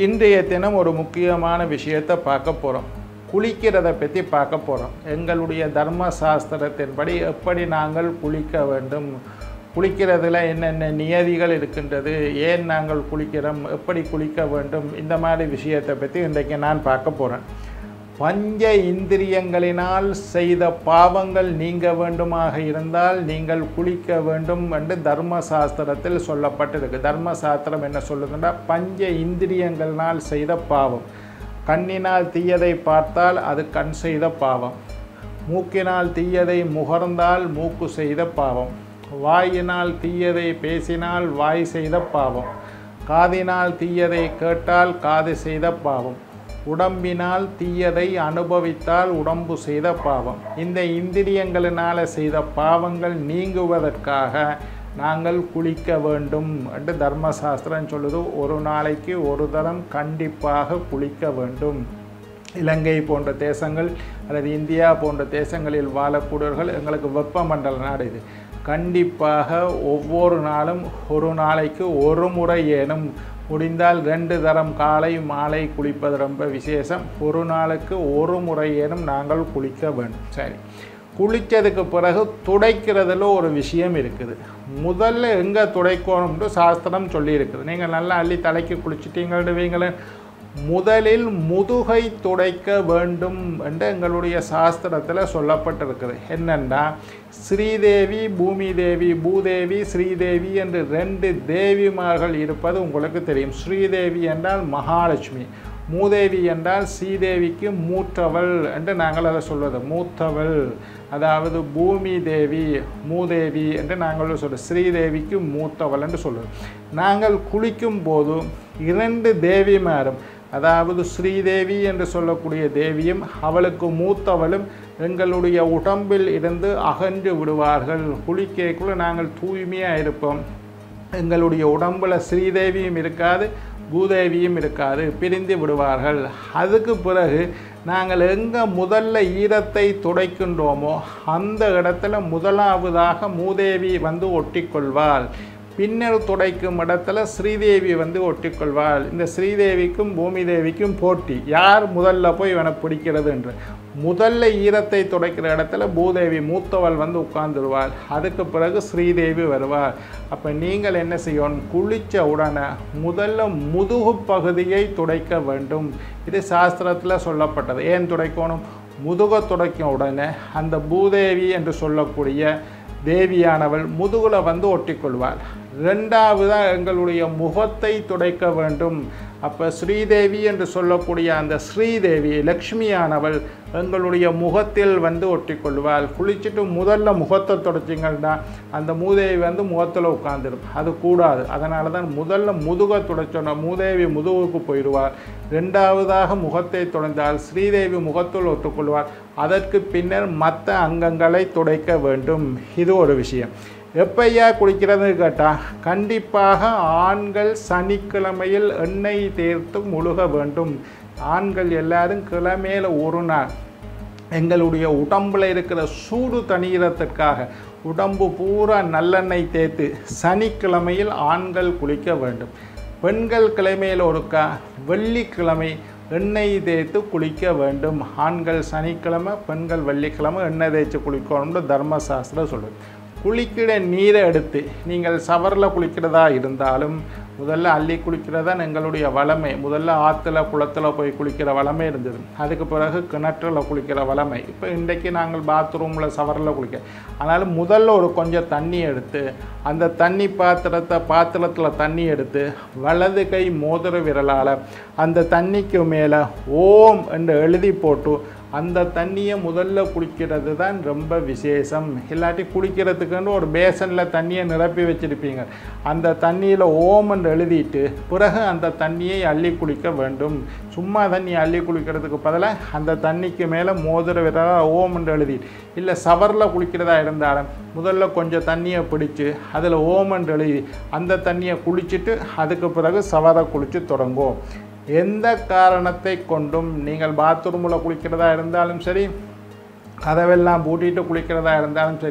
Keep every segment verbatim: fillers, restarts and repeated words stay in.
இன்றைய தினம் ஒரு முக்கியமான விஷயத்தை பார்க்க போகிறோம். குளிக்கிறதை பற்றி பார்க்க போகிறோம். எங்களுடைய தர்ம சாஸ்திரத்தின்படி எப்படி நாங்கள் குளிக்க வேண்டும், குளிக்கிறதுல என்னென்ன நியதிகள் இருக்கின்றது, ஏன் நாங்கள் குளிக்கிறோம், எப்படி குளிக்க வேண்டும், இந்த மாதிரி விஷயத்தை பற்றி இன்றைக்கு நான் பார்க்க போகிறேன். பஞ்ச இந்திரியங்களினால் செய்த பாவங்கள் நீங்க வேண்டுமாக இருந்தால் நீங்கள் குளிக்க வேண்டும் என்று தர்ம சாஸ்திரத்தில் சொல்லப்பட்டிருக்கு. தர்ம சாஸ்திரம் என்ன சொல்லுதுன்னா, பஞ்ச இந்திரியங்களினால் செய்த பாவம். கண்ணினால் தீயதை பார்த்தால் அது கண் செய்த பாவம், மூக்கினால் தீயதை முகர்ந்தால் மூக்கு செய்த பாவம், வாயினால் தீயதை பேசினால் வாய் செய்த பாவம், காதினால் தீயதை கேட்டால் காது செய்த பாவம், உடம்பினால் தீயதை அனுபவித்தால் உடம்பு செய்த பாவம். இந்த இந்திரியங்களினால் செய்த பாவங்கள் நீங்குவதற்காக நாங்கள் குளிக்க வேண்டும் என்று தர்மசாஸ்திரம் சொல்லுது. ஒரு நாளைக்கு ஒரு தரம் கண்டிப்பாக குளிக்க வேண்டும். இலங்கை போன்ற தேசங்கள் அல்லது இந்தியா போன்ற தேசங்களில் வாழக்கூடியவர்கள், எங்களுக்கு வெப்பமண்டல நாடு இது, கண்டிப்பாக ஒவ்வொரு நாளும் ஒரு நாளைக்கு ஒரு முறை ஏனும், முடிந்தால் ரெண்டு தரம் காலை மாலை குளிப்பது ரொம்ப விசேஷம். ஒரு நாளுக்கு ஒரு முறை ஏனும் நாங்கள் குளிக்க வேண்டும். சரி, குளித்ததுக்கு பிறகு துடைக்கிறதுல ஒரு விஷயம் இருக்குது. முதல்ல எங்கே துடைக்கணும்னு சாஸ்திரம் சொல்லியிருக்குது. நீங்கள் நல்லா அள்ளி தலைக்கு குளிச்சிட்டீங்கன்னு வைங்களேன், முதலில் முதுகை துடைக்க வேண்டும் என்று எங்களுடைய சாஸ்திரத்தில் சொல்லப்பட்டிருக்குது. என்னென்னா, ஸ்ரீதேவி பூமி தேவி, பூதேவி ஸ்ரீதேவி என்று ரெண்டு தேவிமார்கள் இருப்பது உங்களுக்கு தெரியும். ஸ்ரீதேவி என்றால் மகாலட்சுமி, மூதேவி என்றால் ஸ்ரீதேவிக்கு மூத்தவள் என்று நாங்கள் அதை சொல்வது. மூத்தவள் அதாவது பூமி தேவி, மூதேவி என்று நாங்கள் சொல்லுவோம். ஸ்ரீதேவிக்கு மூத்தவள் என்று சொல்லுவோம். நாங்கள் குளிக்கும் போது இரண்டு தேவிமாரும், அதாவது ஸ்ரீதேவி என்று சொல்லக்கூடிய தேவியும் அவளுக்கு மூத்தவளும் எங்களுடைய உடம்பில் இருந்து அகன்று விடுவார்கள். குளிக்கக்குள்ள நாங்கள் தூய்மையாக இருப்போம். எங்களுடைய உடம்பில் ஸ்ரீதேவியும் இருக்காது, பூதேவியும் இருக்காது, பிரிந்து விடுவார்கள். அதுக்கு பிறகு நாங்கள் எங்கே முதல்ல ஈரத்தை துடைக்கின்றோமோ அந்த இடத்துல முதலாவதாக மூதேவி வந்து ஒட்டிக்கொள்வாள். பின்னர் துடைக்கும் இடத்துல ஸ்ரீதேவி வந்து ஒட்டிக்கொள்வாள். இந்த ஸ்ரீதேவிக்கும் பூமி தேவிக்கும் போட்டி, யார் முதல்ல போய் இவனை பிடிக்கிறது என்று. முதல்ல ஈரத்தை துடைக்கிற இடத்துல பூதேவி மூத்தவள் வந்து உட்கார்ந்துருவாள். அதுக்கு பிறகு ஸ்ரீதேவி வருவாள். அப்போ நீங்கள் என்ன செய்யணும், குளித்த உடனே முதல்ல முதுகு பகுதியை துடைக்க வேண்டும். இது சாஸ்திரத்தில் சொல்லப்பட்டது. ஏன் துடைக்கணும், முதுகை துடைக்கும் உடனே அந்த பூதேவி என்று சொல்லக்கூடிய தேவியானவள் முதுகுல வந்து ஒட்டிக்கொள்வாள். ரெண்டாவதாக எங்களுடைய முகத்தை துடைக்க வேண்டும். அப்போ ஸ்ரீதேவி என்று சொல்லக்கூடிய அந்த ஸ்ரீதேவி லக்ஷ்மியானவள் எங்களுடைய முகத்தில் வந்து ஒட்டிக்கொள்வாள். குளிச்சுட்டு முதல்ல முகத்தை துடைச்சிங்கன்னா அந்த மூதேவி வந்து முகத்தில் உட்காந்துடும். அது கூடாது. அதனால தான் முதல்ல முதுகை துடைச்சோன்னா மூதேவி முதுகுக்கு போயிடுவாள். ரெண்டாவதாக முகத்தை துடைந்தால் ஸ்ரீதேவி முகத்தில் ஒட்டுக்கொள்வாள். அதற்கு பின்னர் மற்ற அங்கங்களை துடைக்க வேண்டும். இது ஒரு விஷயம். எப்பையா குளிக்கிறதுன்னு கேட்டால், கண்டிப்பாக ஆண்கள் சனிக்கிழமையில் எண்ணெய் தேர்த்து முழுக வேண்டும். ஆண்கள் எல்லாரும் கிழமையில் ஒரு நாள் எங்களுடைய உடம்பில் இருக்கிற சூடு தணிகிறதுக்காக உடம்பு பூரா நல்லெண்ணெய் தேய்த்து சனிக்கிழமையில் ஆண்கள் குளிக்க வேண்டும். பெண்கள் கிழமையில் ஒருக்கா வெள்ளிக்கிழமை எண்ணெய் தேய்த்து குளிக்க வேண்டும். ஆண்கள் சனிக்கிழமை, பெண்கள் வெள்ளிக்கிழமை எண்ணெய் தேய்ச்சி குளிக்கணும்னு தர்மசாஸ்திரம் சொல்லுது. குளிக்கிற நீரை எடுத்து நீங்கள் சவரில் குளிக்கிறதா இருந்தாலும் முதல்ல அள்ளி குளிக்கிறதா எங்களுடைய வளமை. முதல்ல ஆற்றுல குளத்தில் போய் குளிக்கிற வளமை இருந்தது. அதுக்கு பிறகு கிணற்றில் குளிக்கிற வளமை. இப்போ இன்றைக்கு நாங்கள் பாத்ரூமில் சவரில் குளிக்க. ஆனாலும் முதல்ல ஒரு கொஞ்சம் தண்ணி எடுத்து அந்த தண்ணி பாத்திரத்தை பாத்திரத்தில் தண்ணி எடுத்து வலது கை மோதிர விரலால் அந்த தண்ணிக்கு மேலே ஓம் என்று எழுதி போட்டு அந்த தண்ணியை முதல்ல குளிக்கிறது தான் ரொம்ப விசேஷம். இல்லாட்டி குளிக்கிறதுக்குன்னு ஒரு பேசனில் தண்ணியை நிரப்பி வச்சுருப்பீங்க. அந்த தண்ணியில் ஓம் என்று எழுதிட்டு பிறகு அந்த தண்ணியை அள்ளி குளிக்க வேண்டும். சும்மா தண்ணி அள்ளி குளிக்கிறதுக்கு பதிலாக அந்த தண்ணிக்கு மேலே மோதிர விரலால் ஓம் என்று எழுதிட்டு, இல்லை சவரில் குளிக்கிறதா இருந்தாலும் முதல்ல கொஞ்சம் தண்ணியை பிடிச்சி அதில் ஓம் என்று எழுதி அந்த தண்ணியை குளிச்சுட்டு அதுக்கு பிறகு சவரை குளித்து தொடங்கும். எந்த காரணத்தை கொண்டும் நீங்கள் பாத்ரூமில் குளிக்கிறதா இருந்தாலும் சரி, கதவெல்லாம் பூட்டிட்டு குளிக்கிறதா இருந்தாலும் சரி,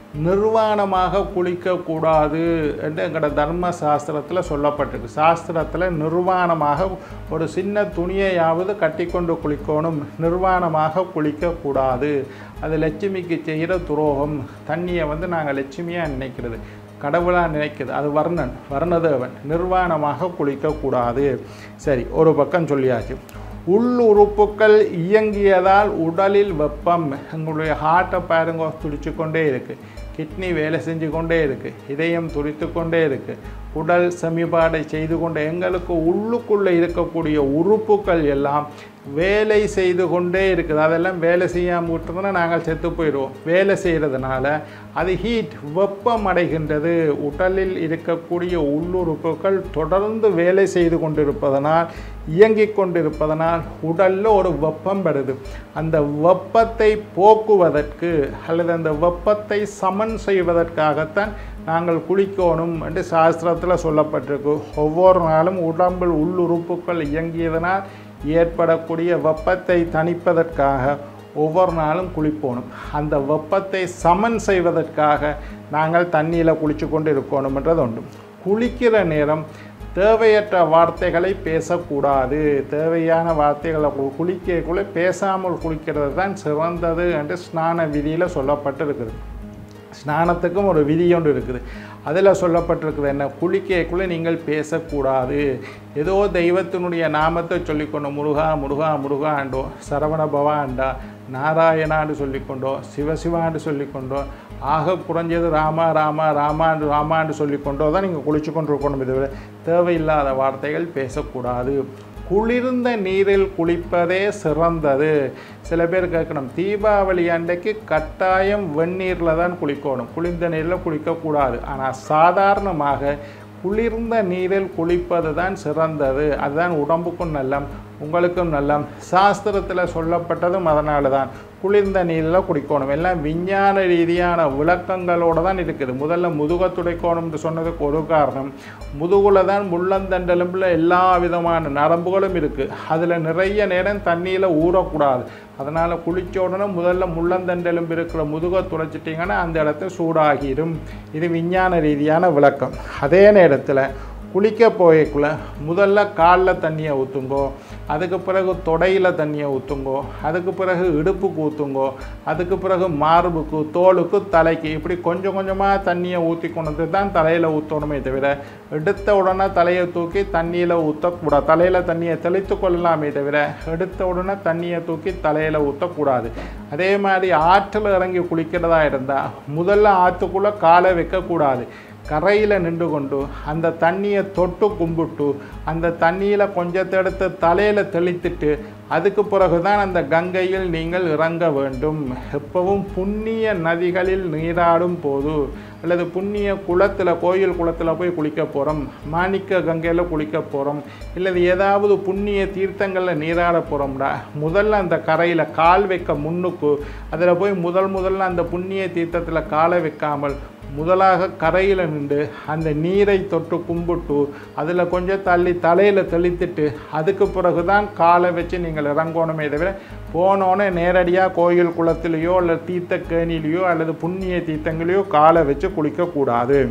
நிர்வாணமாக குளிக்கக்கூடாது என்று எங்களோட தர்ம சாஸ்திரத்தில் சொல்லப்பட்டிருக்கு. சாஸ்திரத்தில் நிர்வாணமாக ஒரு சின்ன துணியையாவது கட்டி கொண்டு குளிக்கணும், நிர்வாணமாக குளிக்கக்கூடாது. அது லட்சுமிக்கு செய்கிற துரோகம். தண்ணியை வந்து நாங்கள் லட்சுமியாக நினைக்கிறது, கடவுளாக நினைக்கிறது. அது வர்ணன், வர்ணதேவன். நிர்வாணமாக குளிக்கக்கூடாது. சரி, ஒரு பக்கம் சொல்லியாச்சு. உள்ளுறுப்புக்கள் இயங்கியதால் உடலில் வெப்பம். எங்களுடைய ஹார்ட்டை பாருங்க, துடிச்சு கொண்டே இருக்குது. கிட்னி வேலை செஞ்சு கொண்டே இருக்குது. இதயம் துடித்து கொண்டே இருக்குது. உடல் சமிபாடை செய்து கொண்டே, எங்களுக்கு உள்ளுக்குள்ளே இருக்கக்கூடிய உறுப்புகள் எல்லாம் வேலை செய்து கொண்டே இருக்குது. அதெல்லாம் வேலை செய்யாமல் விட்டுருந்தோன்னா நாங்கள் செத்து போயிடுவோம். வேலை செய்கிறதுனால அது ஹீட், வெப்பம் அடைகின்றது. உடலில் இருக்கக்கூடிய உள்ளுறுப்புகள் தொடர்ந்து வேலை செய்து கொண்டிருப்பதனால், இயங்கிக் கொண்டிருப்பதனால் உடலில் ஒரு வெப்பம் வருது. அந்த வெப்பத்தை போக்குவதற்கு அல்லது அந்த வெப்பத்தை சமன் செய்வதற்காகத்தான் நாங்கள் குளிக்கணும் என்று சாஸ்திரத்தில் சொல்லப்பட்டிருக்கு. ஒவ்வொரு நாளும் உடம்பில் உள்ளுறுப்புகள் இயங்கியதனால் ஏற்படக்கூடிய வெப்பத்தை தணிப்பதற்காக ஒவ்வொரு நாளும் குளிப்போணும். அந்த வெப்பத்தை சமன் செய்வதற்காக நாங்கள் தண்ணியில் குளித்து கொண்டு இருக்கணும்ன்றது உண்டு. குளிக்கிற நேரம் தேவையற்ற வார்த்தைகளை பேசக்கூடாது. தேவையான வார்த்தைகளை குளிக்கக்குள்ளே பேசாமல் குளிக்கிறது தான் சிறந்தது என்று ஸ்நான விதியில் சொல்லப்பட்டிருக்குது. ஸ்நானத்துக்கும் ஒரு விதி ஒன்று இருக்குது. அதில் சொல்லப்பட்டிருக்குது என்ன, குளிக்கக்குள்ளே நீங்கள் பேசக்கூடாது. ஏதோ தெய்வத்தினுடைய நாமத்தை சொல்லிக்கொண்டோ, முருகா முருகா முருகாண்டோ, சரவண பவாண்டா, நாராயணான்னு சொல்லிக்கொண்டோ, சிவசிவான்னு சொல்லிக்கொண்டோ, ஆக குறைஞ்சது ராமா ராமா ராமாண்டு ராமாண்டு சொல்லிக்கொண்டோ தான் நீங்கள் குளிச்சு கொண்டு இருக்கணும். இதுவரை தேவையில்லாத வார்த்தைகள் பேசக்கூடாது. குளிர்ந்த நீரில் குளிப்பதே சிறந்தது. சில பேர் கேட்கணும், தீபாவளி அன்றைக்கு கட்டாயம் வெந்நீரில் தான் குளிக்கணும், குளிர்ந்த நீரில் குளிக்கக்கூடாது. ஆனால் சாதாரணமாக குளிர்ந்த நீரில் குளிப்பது தான் சிறந்தது. அதுதான் உடம்புக்கும் நல்லம், உங்களுக்கும் நல்லம். சாஸ்திரத்தில் சொல்லப்பட்டதும் அதனால தான் குளிர்ந்த நீரில் குடிக்கணும். எல்லாம் விஞ்ஞான ரீதியான விளக்கங்களோடு தான் இருக்குது. முதல்ல முதுகை துடைக்கணும்னு சொன்னதுக்கு ஒரு காரணம், முதுகுல தான் முள்ளந்தண்டெலும்பில் எல்லா விதமான நரம்புகளும் இருக்குது. அதில் நிறைய நேரம் தண்ணியில் ஊறக்கூடாது. அதனால் குளித்த உடனே முதல்ல முள்ளந்தண்டெலும்பு இருக்கிற முதுகை துடைச்சிட்டிங்கன்னா அந்த இடத்த சூடாகிடும். இது விஞ்ஞான ரீதியான விளக்கம். அதே நேரத்தில் குளிக்க போயக்குள்ள முதல்ல காலில் தண்ணியை ஊற்றுங்கோ, அதுக்கு பிறகு தொடையில் தண்ணியை ஊற்றுங்கோ, அதுக்கு பிறகு இடுப்புக்கு ஊற்றுங்கோ, அதுக்கு பிறகு மார்புக்கு, தோலுக்கு, தலைக்கு, இப்படி கொஞ்சம் கொஞ்சமாக தண்ணியை ஊற்றி கொண்டு தான் தலையில் ஊற்றணுமே தவிர எடுத்த உடனே தலையை தூக்கி தண்ணியில் ஊற்றக்கூடாது. தலையில் தண்ணியை தெளித்து கொள்ளலாமே தவிர எடுத்த உடனே தண்ணியை தூக்கி தலையில் ஊற்றக்கூடாது. அதே மாதிரி ஆற்றில் இறங்கி குளிக்கிறதா இருந்தால் முதல்ல ஆற்றுக்குள்ளே காலை வைக்கக்கூடாது. கரையில் நின்று கொண்டு அந்த தண்ணியை தொட்டு கும்பிட்டு அந்த தண்ணியில் கொஞ்சத்தை எடுத்து தலையில் தெளித்துட்டு அதுக்கு பிறகு தான் அந்த கங்கையில் நீங்கள் இறங்க வேண்டும். எப்பவும் புண்ணிய நதிகளில் நீராடும் போது அல்லது புண்ணிய குளத்தில், கோயில் குளத்தில் போய் குளிக்க போகிறோம், மாணிக்க கங்கையில் குளிக்க போகிறோம், இல்லை ஏதாவது புண்ணிய தீர்த்தங்களில் நீராட போகிறோம்டா, முதல்ல அந்த கரையில் கால் வைக்க முன்னுக்கு அதில் போய் முதல் முதல்ல அந்த புண்ணிய தீர்த்தத்தில் காலை வைக்காமல் முதலாக கரையில் நின்று அந்த நீரை தொட்டு கும்பிட்டு அதில் கொஞ்சம் தள்ளி தலையில் தெளித்துட்டு அதுக்கு பிறகு தான் காலை வச்சு நீங்கள் இறங்கணுமே தவிர போனோன்னே நேரடியாக கோயில் குளத்திலேயோ அல்லது தீர்த்த கேணிலேயோ அல்லது புண்ணிய தீர்த்தங்களையோ காலை வச்சு குளிக்கக்கூடாது.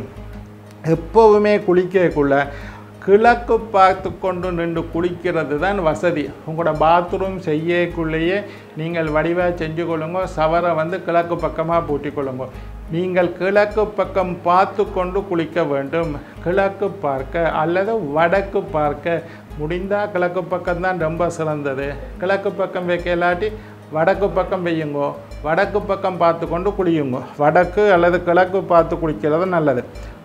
எப்போவுமே குளிக்கக்குள்ள கிழக்கு பார்த்து கொண்டு நின்று குளிக்கிறது தான் வசதி. உங்களோட பாத்ரூம் செய்யக்குள்ளேயே நீங்கள் வடிவாக செஞ்சு கொள்ளுங்க. சவரை வந்து கிழக்கு பக்கமாக பூட்டி கொள்ளுங்க. நீங்கள் கிழக்கு பக்கம் பார்த்து கொண்டு குளிக்க வேண்டும். கிழக்கு பார்க்க அல்லது வடக்கு பார்க்க முடிந்தால் கிழக்கு பக்கம்தான் ரொம்ப சிறந்தது. கிழக்கு பக்கம் வைக்க இல்லாட்டி வடக்கு பக்கம் வையுங்கோ. வடக்கு பக்கம் பார்த்து கொண்டு குளியுங்கோ. வடக்கு அல்லது கிழக்கு பார்த்து குளிக்கிறது நல்லது.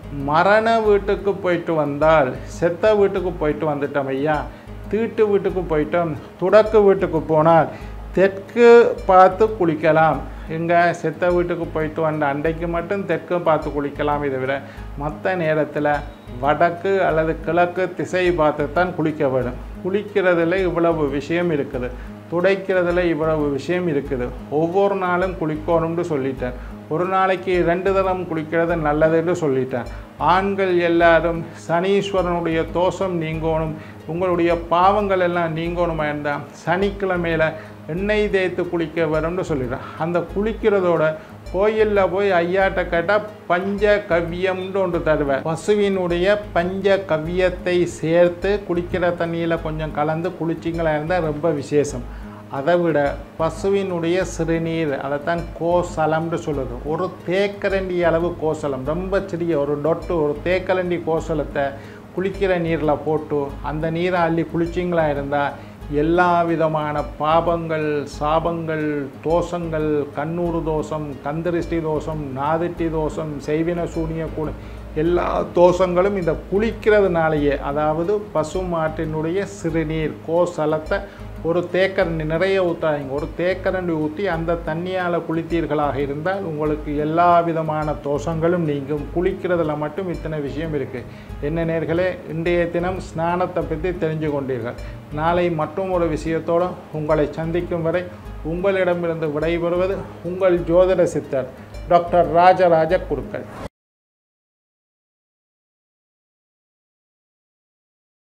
மரண வீட்டுக்கு போயிட்டு வந்தால், செத்த வீட்டுக்கு போயிட்டு வந்துட்டோம் ஐயா, தீட்டு வீட்டுக்கு போயிட்டோம், துடக்கு வீட்டுக்கு போனால் தெற்கு பார்த்து குளிக்கலாம். எங்கே செத்த வீட்டுக்கு போயிட்டு வந்த அன்றைக்கு மட்டும் தெற்கு பார்த்து குளிக்கலாம். இதை விட மற்ற நேரத்தில் வடக்கு அல்லது கிழக்கு திசை பார்த்து தான் குளிக்க வேண்டும். குளிக்கிறதுல இவ்வளவு விஷயம் இருக்குது, துடைக்கிறதுல இவ்வளவு விஷயம் இருக்குது. ஒவ்வொரு நாளும் குளிக்கணும்னு சொல்லிட்டேன். ஒரு நாளைக்கு ரெண்டு தரம் குளிக்கிறது நல்லதுன்னு சொல்லிட்டேன். ஆண்கள் எல்லாரும் சனீஸ்வரனுடைய தோஷம் நீங்கணும், உங்களுடைய பாவங்கள் எல்லாம் நீங்கணுமா இருந்தால் சனிக்கிழமையில் எண்ணெய் தேய்த்து குளிக்க வரும்னு சொல்லிடுறேன். அந்த குளிக்கிறதோட கோயிலில் போய் ஐயாட்ட கேட்டால் பஞ்ச கவ்யம்னு ஒன்று தருவேன். பசுவினுடைய பஞ்ச கவ்யத்தை சேர்த்து குளிக்கிற தண்ணியில் கொஞ்சம் கலந்து குளிச்சிங்களா இருந்தால் ரொம்ப விசேஷம். அதை விட பசுவினுடைய சிறுநீர், அதைத்தான் கோசலம்னு சொல்லுது. ஒரு தேக்கரண்டி அளவு கோசலம், ரொம்ப சிறிய ஒரு டொட்டு, ஒரு தேக்கரண்டி கோசலத்தை குளிக்கிற நீரில் போட்டு அந்த நீரை அள்ளி குளிச்சிங்களா இருந்தால் எல்லா விதமான பாபங்கள், சாபங்கள், தோஷங்கள், கண்ணூறு தோஷம், கந்தரிஷ்டி தோஷம், நாதிட்டி தோஷம், செய்வின சூனிய கூட எல்லா தோஷங்களும் இந்த குளிக்கிறதுனாலேயே, அதாவது பசு மாட்டினுடைய சிறுநீர் கோசலத்தை ஒரு தேக்கரண்டி நிறைய ஊற்றாதீங்க, ஒரு தேக்கரண்டி ஊற்றி அந்த தண்ணியால் குளித்தீர்களாக இருந்தால் உங்களுக்கு எல்லா விதமான தோஷங்களும் நீங்கும். குளிக்கிறதுல மட்டும் இத்தனை விஷயம் இருக்குது. என்ன நேர்களே, இன்றைய தினம் ஸ்நானத்தை பற்றி தெரிஞ்சு கொண்டீர்கள். நாளை மற்றும் ஒரு விஷயத்தோடு உங்களை சந்திக்கும் வரை உங்களிடமிருந்து விடைபெறுவது உங்கள் ஜோதிட சித்தர் டாக்டர் ராஜராஜ குருக்கள்.